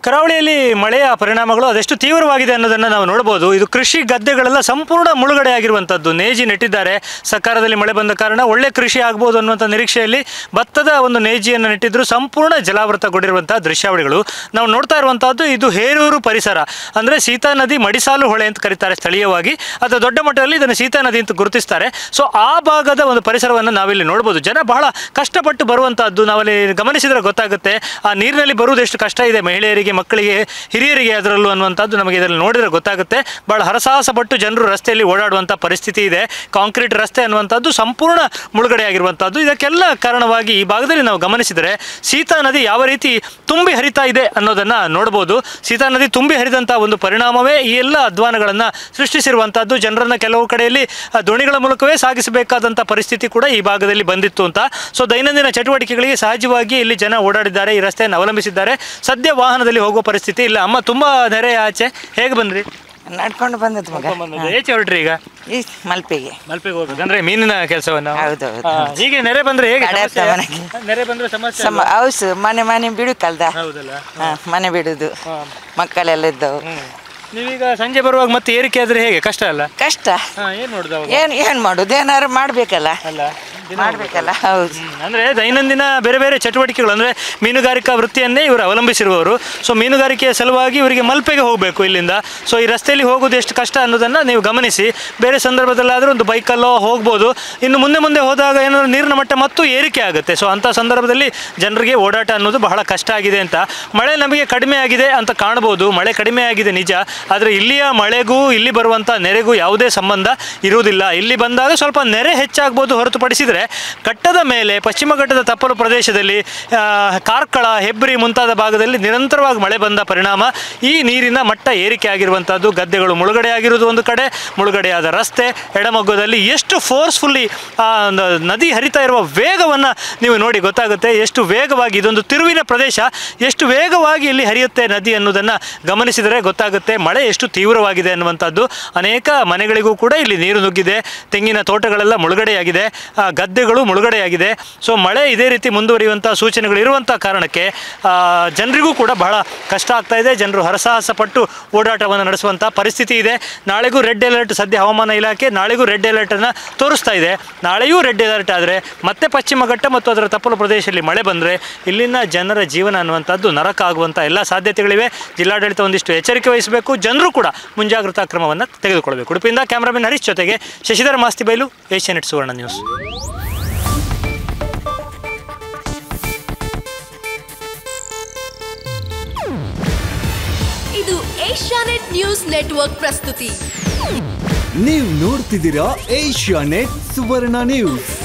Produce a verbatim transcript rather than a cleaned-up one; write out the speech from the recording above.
ಕರಾವಳಿಯಲ್ಲಿ ಮಳೆಯ ಪರಿಣಾಮಗಳು ಅದೆಷ್ಟು ತೀವ್ರವಾಗಿದೆ ಅನ್ನೋದನ್ನು ನಾವು ನೋಡಬಹುದು. ಇದು ಕೃಷಿ ಗದ್ದೆಗಳೆಲ್ಲ ಸಂಪೂರ್ಣ ಮುಳುಗಡೆ ಆಗಿರುವಂಥದ್ದು. ನೇಜಿ ನೆಟ್ಟಿದ್ದಾರೆ, ಸಕಾಲದಲ್ಲಿ ಮಳೆ ಬಂದ ಕಾರಣ ಒಳ್ಳೆ ಕೃಷಿ ಆಗ್ಬೋದು ಅನ್ನುವಂಥ ನಿರೀಕ್ಷೆಯಲ್ಲಿ ಭತ್ತದ ಒಂದು ನೇಜಿಯನ್ನು ನೆಟ್ಟಿದ್ರು, ಸಂಪೂರ್ಣ ಜಲಾವೃತಗೊಂಡಿರುವಂತಹ ದೃಶ್ಯಾವಳಿಗಳು ನಾವು ನೋಡ್ತಾ ಇರುವಂತಹದ್ದು. ಇದು ಹೇರೂರು ಪರಿಸರ, ಅಂದರೆ ಸೀತಾ ನದಿ ಮಡಿಸಾಲು ಹೊಳೆ ಅಂತ ಕರೀತಾರೆ ಸ್ಥಳೀಯವಾಗಿ, ಅಥವಾ ದೊಡ್ಡ ಮಟ್ಟದಲ್ಲಿ ಇದನ್ನು ಸೀತಾ ನದಿ ಅಂತ ಗುರುತಿಸ್ತಾರೆ. ಸೊ ಆ ಭಾಗದ ಒಂದು ಪರಿಸರವನ್ನು ನಾವಿಲ್ಲಿ ನೋಡ್ಬೋದು. ಜನ ಬಹಳ ಕಷ್ಟಪಟ್ಟು ಬರುವಂತಹದ್ದು ನಾವಲ್ಲಿ ಗಮನಿಸಿದ್ರೆ ಗೊತ್ತಾಗುತ್ತೆ. ಆ ನೀರಿನಲ್ಲಿ ಬರುವುದು ಎಷ್ಟು ಕಷ್ಟ ಇದೆ ಮಹಿಳೆಯರಿಗೆ, ಮಕ್ಕಳಿಗೆ, ಹಿರಿಯರಿಗೆ ಅದರಲ್ಲೂ ಅನ್ನುವಂಥದ್ದು ನಮಗೆ ಇದರಲ್ಲಿ ನೋಡಿದರೆ ಗೊತ್ತಾಗುತ್ತೆ. ಭಾಳ ಹರಸಾಹಸ ಪಟ್ಟು ಜನರು ರಸ್ತೆಯಲ್ಲಿ ಓಡಾಡುವಂಥ ಪರಿಸ್ಥಿತಿ ಇದೆ. ಕಾಂಕ್ರೀಟ್ ರಸ್ತೆ ಅನ್ನುವಂಥದ್ದು ಸಂಪೂರ್ಣ ಮುಳುಗಡೆ ಆಗಿರುವಂಥದ್ದು. ಇದಕ್ಕೆಲ್ಲ ಕಾರಣವಾಗಿ ಈ ಭಾಗದಲ್ಲಿ ನಾವು ಗಮನಿಸಿದರೆ ಸೀತಾ ನದಿ ಯಾವ ರೀತಿ ತುಂಬಿ ಹರಿತಾ ಇದೆ ಅನ್ನೋದನ್ನು ನೋಡ್ಬೋದು. ಸೀತಾ ನದಿ ತುಂಬಿ ಹರಿದಂಥ ಒಂದು ಪರಿಣಾಮವೇ ಈ ಎಲ್ಲ ಅಧ್ವಾನಗಳನ್ನು ಸೃಷ್ಟಿಸಿರುವಂಥದ್ದು. ಜನರನ್ನು ಕೆಲವು ಕಡೆಯಲ್ಲಿ ದೋಣಿಗಳ ಮೂಲಕವೇ ಸಾಗಿಸಬೇಕಾದಂಥ ಪರಿಸ್ಥಿತಿ ಕೂಡ ಈ ಭಾಗದಲ್ಲಿ ಬಂದಿತ್ತು ಅಂತ. ಸೊ ದೈನಂದಿನ ಚಟುವಟಿಕೆಗಳಿಗೆ ಸಹಜವಾಗಿ ಇಲ್ಲಿ ಜನ ಓಡಾಡಿದ್ದಾರೆ, ಈ ರಸ್ತೆಯನ್ನು ಅವಲಂಬಿಸಿದ್ದಾರೆ. ಸದ್ಯ ವಾಹನದಲ್ಲಿ ಹೋಗುವ ಪರಿಸ್ಥಿತಿ ಇಲ್ಲ. ಅಮ್ಮ ತುಂಬಾ ನೆರೆ ಆಚೆ ಹೇಗೆ ಬಂದ್ರಿ? ನಡ್ಕೊಂಡು ಬಂದದ್ದು ಮಗ. ಏಚೆ ಹೊರಟ್ರಿ ಈಗ? ಈ ಮಲ್ಪೆಗೆ. ಮಲ್ಪೆಗೆ ಹೋಗ್ಬೇಕು ಅಂದ್ರೆ ಮೀನಿನ ಕೆಲಸವನ್ನು. ಹೌದೌದು. ಹೀಗೆ ನೆರೆ ಬಂದ್ರೆ ಹೇಗೆ? ನೆರೆ ಬಂದ್ರೆ ಸಮಸ್ಯೆ ಹೌದು, ಮನೆ ಮನೆ ಬಿಡುಕಲ್ದ. ಹೌದಲ್ಲ, ಮನೆ ಬಿಡುದು, ಮಕ್ಕಳೆಲ್ಲ ಇದ್ದವು. ನೀವೀಗ ಸಂಜೆ ಬರುವಾಗ ಮತ್ತೆ ಏರಿಕೆ ಆದ್ರೆ ಹೇಗೆ? ಕಷ್ಟ ಅಲ್ಲ? ಕಷ್ಟ. ಏನ್ ಮಾಡುದು? ಏನ್ ಏನ್ ಮಾಡುದು? ಏನಾರು ಮಾಡ್ಬೇಕಲ್ಲ ಅಲ್ಲ, ಮಾಡ್ಬೇಕಲ್ಲ. ಹೌದು. ಅಂದ್ರೆ ದೈನಂದಿನ ಬೇರೆ ಬೇರೆ ಚಟುವಟಿಕೆಗಳು, ಅಂದ್ರೆ ಮೀನುಗಾರಿಕಾ ವೃತ್ತಿಯನ್ನೇ ಇವರು ಅವಲಂಬಿಸಿರುವವರು. ಸೊ ಮೀನುಗಾರಿಕೆಯ ಸಲುವಾಗಿ ಇವರಿಗೆ ಮಲ್ಪೆಗೆ ಹೋಗಬೇಕು ಇಲ್ಲಿಂದ. ಸೊ ಈ ರಸ್ತೆಯಲ್ಲಿ ಹೋಗೋದು ಎಷ್ಟು ಕಷ್ಟ ಅನ್ನೋದನ್ನ ನೀವು ಗಮನಿಸಿ. ಬೇರೆ ಸಂದರ್ಭದಲ್ಲಾದರೂ ಒಂದು ಬೈಕಲ್ಲೋ ಹೋಗ್ಬೋದು. ಇನ್ನು ಮುಂದೆ ಮುಂದೆ ಹೋದಾಗ ಏನಾದ್ರು ನೀರಿನ ಮಟ್ಟ ಮತ್ತು ಏರಿಕೆ ಆಗುತ್ತೆ. ಸೊ ಅಂಥ ಸಂದರ್ಭದಲ್ಲಿ ಜನರಿಗೆ ಓಡಾಟ ಅನ್ನೋದು ಬಹಳ ಕಷ್ಟ ಆಗಿದೆ ಅಂತ. ಮಳೆ ನಮಗೆ ಕಡಿಮೆ ಆಗಿದೆ ಅಂತ ಕಾಣ್ಬೋದು, ಮಳೆ ಕಡಿಮೆ ಆಗಿದೆ ನಿಜ. ಆದರೆ ಇಲ್ಲಿಯ ಮಳೆಗೂ ಇಲ್ಲಿ ಬರುವಂಥ ನೆರೆಗೂ ಯಾವುದೇ ಸಂಬಂಧ ಇರುವುದಿಲ್ಲ. ಇಲ್ಲಿ ಬಂದಾಗ ಸ್ವಲ್ಪ ನೆರೆ ಹೆಚ್ಚಾಗ್ಬೋದು, ಹೊರತುಪಡಿಸಿದರೆ ಘಟ್ಟದ ಮೇಲೆ ಪಶ್ಚಿಮ ಘಟ್ಟದ ತಪ್ಪಲು ಪ್ರದೇಶದಲ್ಲಿ ಕಾರ್ಕಳ, ಹೆಬ್ರಿ ಮುಂತಾದ ಭಾಗದಲ್ಲಿ ನಿರಂತರವಾಗಿ ಮಳೆ ಬಂದ ಪರಿಣಾಮ ಈ ನೀರಿನ ಮಟ್ಟ ಏರಿಕೆ ಆಗಿರುವಂಥದ್ದು. ಗದ್ದೆಗಳು ಮುಳುಗಡೆ ಆಗಿರುವುದು ಒಂದು ಕಡೆ, ಮುಳುಗಡೆಯಾದ ರಸ್ತೆ ಎಡಮಗ್ಗದಲ್ಲಿ ಎಷ್ಟು ಫೋರ್ಸ್ಫುಲ್ಲಿ ನದಿ ಹರಿತಾ ಇರುವ ವೇಗವನ್ನು ನೀವು ನೋಡಿ ಗೊತ್ತಾಗುತ್ತೆ. ಎಷ್ಟು ವೇಗವಾಗಿ ಇದೊಂದು ತಿರುವಿನ ಪ್ರದೇಶ, ಎಷ್ಟು ವೇಗವಾಗಿ ಇಲ್ಲಿ ಹರಿಯುತ್ತೆ ನದಿ ಅನ್ನೋದನ್ನು ಗಮನಿಸಿದರೆ ಗೊತ್ತಾಗುತ್ತೆ. ಮಳೆ ಎಷ್ಟು ತೀವ್ರವಾಗಿದೆ ಅನ್ನುವಂಥದ್ದು. ಅನೇಕ ಮನೆಗಳಿಗೂ ಕೂಡ ಇಲ್ಲಿ ನೀರು ನುಗ್ಗಿದೆ, ತೆಂಗಿನ ತೋಟಗಳೆಲ್ಲ ಮುಳುಗಡೆಯಾಗಿದೆ, ಗದ್ದೆಗಳು ಮುಳುಗಡೆಯಾಗಿದೆ. ಸೊ ಮಳೆ ಇದೇ ರೀತಿ ಮುಂದುವರಿಯುವಂಥ ಸೂಚನೆಗಳು ಇರುವಂಥ ಕಾರಣಕ್ಕೆ ಜನರಿಗೂ ಕೂಡ ಬಹಳ ಕಷ್ಟ ಆಗ್ತಾ ಇದೆ. ಜನರು ಹರಸಾಹಸ ಪಟ್ಟು ಓಡಾಟವನ್ನು ನಡೆಸುವಂಥ ಪರಿಸ್ಥಿತಿ ಇದೆ. ನಾಳೆಗೂ ರೆಡ್ ಅಲರ್ಟ್, ಸದ್ಯ ಹವಾಮಾನ ಇಲಾಖೆ ನಾಳೆಗೂ ರೆಡ್ ಅಲರ್ಟನ್ನು ತೋರಿಸ್ತಾ ಇದೆ. ನಾಳೆಯೂ ರೆಡ್ ಅಲರ್ಟ್ ಆದರೆ ಮತ್ತೆ ಪಶ್ಚಿಮ ಘಟ್ಟ ಮತ್ತು ಅದರ ತಪ್ಪಲು ಪ್ರದೇಶದಲ್ಲಿ ಮಳೆ ಬಂದರೆ ಇಲ್ಲಿನ ಜನರ ಜೀವನ ಅನ್ನುವಂಥದ್ದು ನರಕ ಆಗುವಂಥ ಎಲ್ಲ ಸಾಧ್ಯತೆಗಳಿವೆ. ಜಿಲ್ಲಾಡಳಿತ ಒಂದಿಷ್ಟು ಎಚ್ಚರಿಕೆ ವಹಿಸಬೇಕು, ಜನರು ಕೂಡ ಮುಂಜಾಗ್ರತಾ ಕ್ರಮವನ್ನು ತೆಗೆದುಕೊಳ್ಳಬೇಕು. ಉಡುಪಿಯಿಂದ ಕ್ಯಾಮ್ರಾಮನ್ ಹರೀಶ್ ಜೊತೆಗೆ ಶಶಿಧರ ಮಾಸ್ತಿಬೈಲು, ಏಷ್ಯಾನೆಟ್ ಸುವರ್ಣ ನ್ಯೂಸ್. ಇದು ಏಷ್ಯಾನೆಟ್ ನ್ಯೂಸ್ ನೆಟ್ವರ್ಕ್ ಪ್ರಸ್ತುತಿ. ನೀವು ನೋಡ್ತಿದ್ದೀರಾ ಏಷ್ಯಾನೆಟ್ ಸುವರ್ಣ ನ್ಯೂಸ್.